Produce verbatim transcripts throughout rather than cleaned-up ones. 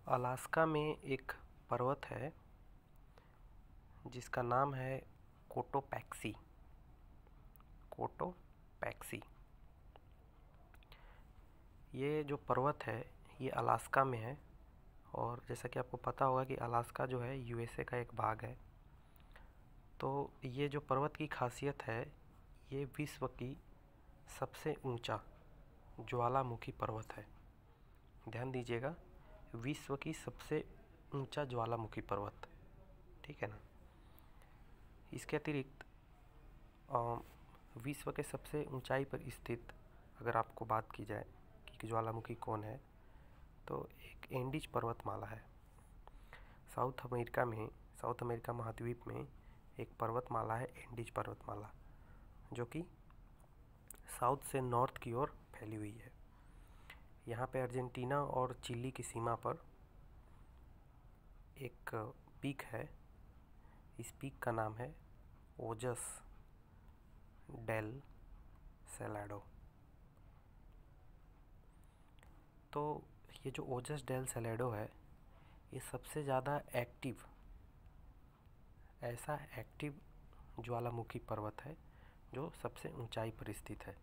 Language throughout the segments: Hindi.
अलास्का में एक पर्वत है जिसका नाम है कोटोपैक्सी। कोटोपैक्सी ये जो पर्वत है ये अलास्का में है। और जैसा कि आपको पता होगा कि अलास्का जो है यूएसए का एक भाग है। तो ये जो पर्वत की खासियत है, ये विश्व की सबसे ऊंचा ज्वालामुखी पर्वत है। ध्यान दीजिएगा, विश्व की सबसे ऊंचा ज्वालामुखी पर्वत, ठीक है ना। इसके अतिरिक्त विश्व के सबसे ऊंचाई पर स्थित अगर आपको बात की जाए कि ज्वालामुखी कौन है, तो एक एंडीज पर्वतमाला है। साउथ अमेरिका में साउथ अमेरिका महाद्वीप में एक पर्वतमाला है, एंडीज पर्वतमाला, जो कि साउथ से नॉर्थ की ओर फैली हुई है। यहाँ पे अर्जेंटीना और चिली की सीमा पर एक पीक है। इस पीक का नाम है ओजस डेल सैलाडो। तो ये जो ओजस डेल सैलाडो है, ये सबसे ज़्यादा एक्टिव ऐसा एक्टिव ज्वालामुखी पर्वत है जो सबसे ऊंचाई पर स्थित है।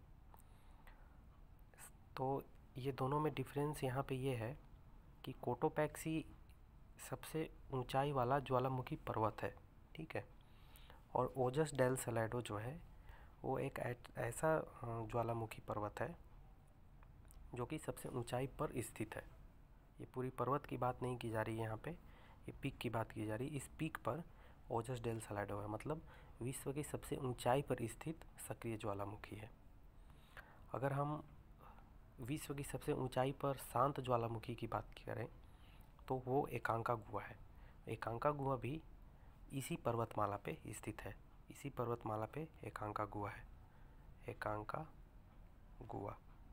तो ये दोनों में डिफरेंस यहाँ पे ये है कि कोटोपैक्सी सबसे ऊंचाई वाला ज्वालामुखी पर्वत है, ठीक है। और ओजस डेल सैलाडो जो है वो एक ऐसा ज्वालामुखी पर्वत है जो कि सबसे ऊंचाई पर स्थित है। ये पूरी पर्वत की बात नहीं की जा रही है यहाँ पे, ये पीक की बात की जा रही है। इस पीक पर ओजस डेल सैलाडो है, मतलब विश्व की सबसे ऊंचाई पर स्थित सक्रिय ज्वालामुखी है। अगर हम विश्व की सबसे ऊंचाई पर शांत ज्वालामुखी की बात करें तो वो एकांकागुआ है। एकांकागुआ भी इसी पर्वतमाला पे स्थित है। इसी पर्वतमाला पे एकांकागुआ है। एकांकागुआ,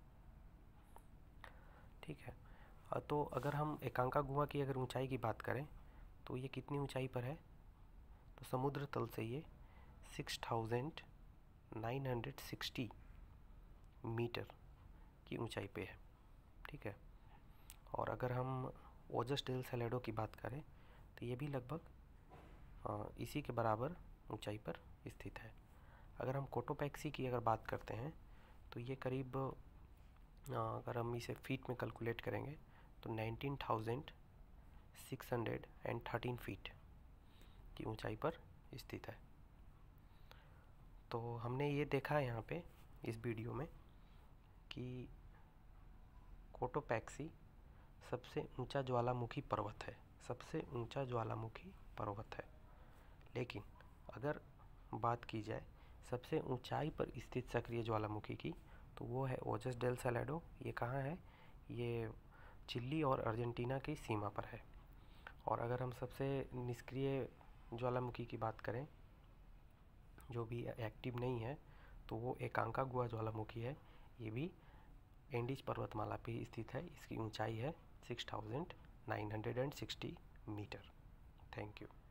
ठीक है। तो अगर हम एकांकागुआ की अगर ऊंचाई की बात करें तो ये कितनी ऊंचाई पर है, तो समुद्र तल से ये six thousand nine hundred sixty metre की ऊंचाई पे है, ठीक है। और अगर हम ओजस डेल सैलाडो की बात करें तो ये भी लगभग इसी के बराबर ऊंचाई पर स्थित है। अगर हम कोटोपैक्सी की अगर बात करते हैं तो ये करीब, अगर हम इसे फीट में कैलकुलेट करेंगे तो nineteen thousand six hundred and thirteen feet की ऊंचाई पर स्थित है। तो हमने ये देखा है यहाँ पे इस वीडियो में कि कोटोपैक्सी सबसे ऊंचा ज्वालामुखी पर्वत है, सबसे ऊंचा ज्वालामुखी पर्वत है। लेकिन अगर बात की जाए सबसे ऊंचाई पर स्थित सक्रिय ज्वालामुखी की, तो वो है ओजस डेल सैलाडो। ये कहाँ है? ये चिली और अर्जेंटीना की सीमा पर है। और अगर हम सबसे निष्क्रिय ज्वालामुखी की बात करें जो भी एक्टिव नहीं है, तो वो एकांकागुआ ज्वालामुखी है। ये भी एंडीज पर्वतमाला पे स्थित है। इसकी ऊंचाई है six thousand nine hundred sixty metre. Thank you.